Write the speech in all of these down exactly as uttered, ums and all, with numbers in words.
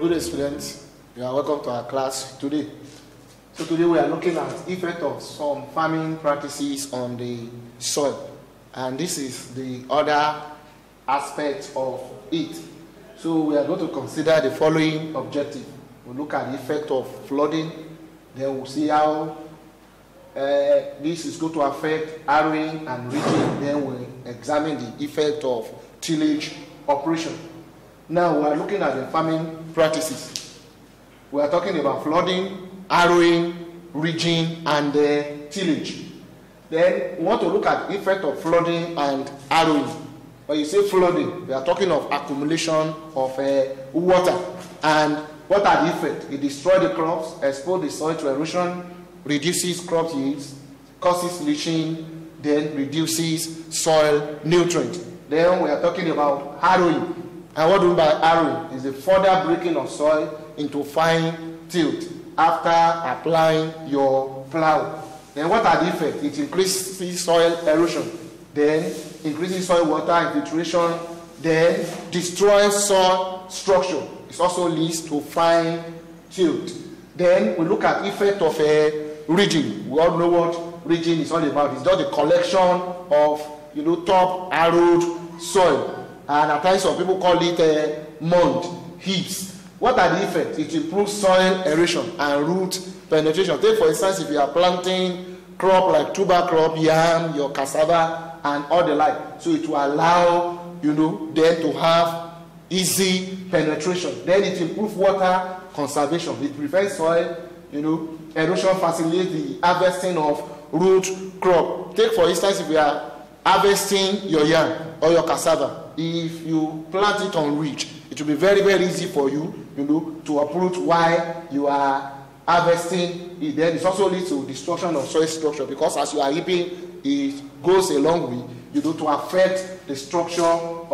Good day, students. You are welcome to our class today. So today we are looking at the effect of some farming practices on the soil, and this is the other aspect of it. So we are going to consider the following objective. We'll look at the effect of flooding, then we'll see how uh, this is going to affect harrowing and ridging, then we'll examine the effect of tillage operation. Now we are looking at the farming practices. We are talking about flooding, harrowing, ridging, and uh, tillage. Then we want to look at the effect of flooding and harrowing. When you say flooding, we are talking of accumulation of uh, water. And what are the effects? It destroys the crops, exposes the soil to erosion, reduces crop yields, causes leaching, then reduces soil nutrients. Then we are talking about harrowing. And what do we mean by harrowing? Is the further breaking of soil into fine tilt after applying your plow. Then what are the effects? It increases soil erosion, then increases soil water infiltration, then destroys soil structure. It also leads to fine tilt. Then we look at effect of a ridging. We all know what ridging is all about. It's just the collection of, you know, top harrowed soil. And at times some people call it a mound, heaps. What are the effects? It improves soil aeration and root penetration. Take for instance, if you are planting crop like tuber crop, yam, your cassava, and all the like. So it will allow, you know, them to have easy penetration. Then it improves water conservation. It prevents soil, you know, erosion, facilitates the harvesting of root crop. Take for instance, if you are harvesting your yam or your cassava, if you plant it on ridge, it will be very, very easy for you, you know, to uproot while you are harvesting it. Then it also leads to destruction of soil structure, because as you are reaping, it goes a long way, you know, to affect the structure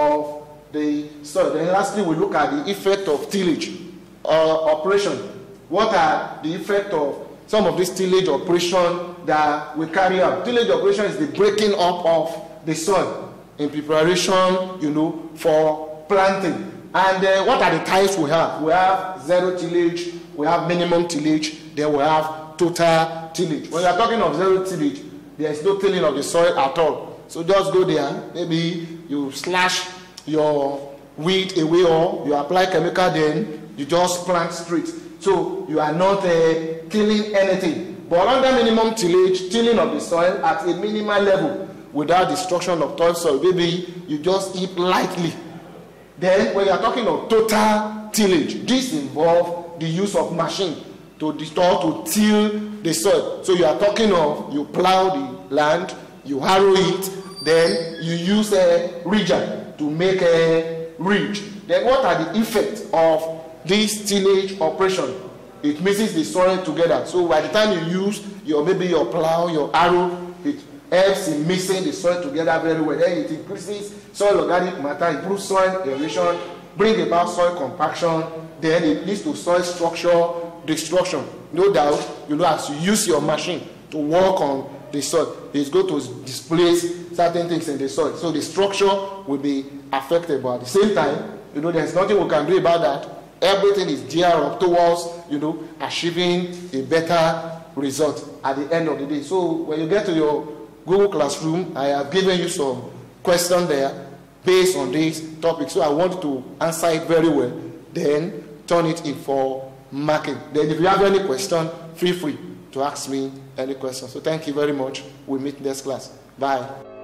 of the soil. Then lastly, we look at the effect of tillage uh, operation. What are the effect of some of this tillage operation that we carry out? Tillage operation is the breaking up of the soil in preparation, you know, for planting. And uh, what are the types we have? We have zero tillage, we have minimum tillage, then we have total tillage. When you are talking of zero tillage, there is no tilling of the soil at all. So just go there, maybe you slash your weed away, or you apply chemical, then you just plant straight. So you are not uh, tilling anything. But under minimum tillage, tilling of the soil at a minimal level, without destruction of topsoil, maybe you just heap lightly. Then when you are talking of total tillage, this involves the use of machine to distort, to till the soil. So you are talking of, you plow the land, you harrow it, then you use a ridger to make a ridge. Then what are the effects of this tillage operation? It mixes the soil together. So by the time you use your, maybe your plow, your harrow, it helps in mixing the soil together very well. Then it increases soil organic matter, improves soil aeration, brings about soil compaction, then it leads to soil structure destruction. No doubt, you know, as you use your machine to work on the soil, it's going to displace certain things in the soil. So the structure will be affected, but at the same time, you know, there's nothing we can do about that. Everything is geared up towards, you know, achieving a better result at the end of the day. So when you get to your Google Classroom, I have given you some questions there based on this topic. So I want to answer it very well. Then turn it in for marking. Then if you have any question, feel free to ask me any question. So thank you very much. We'll meet next class. Bye.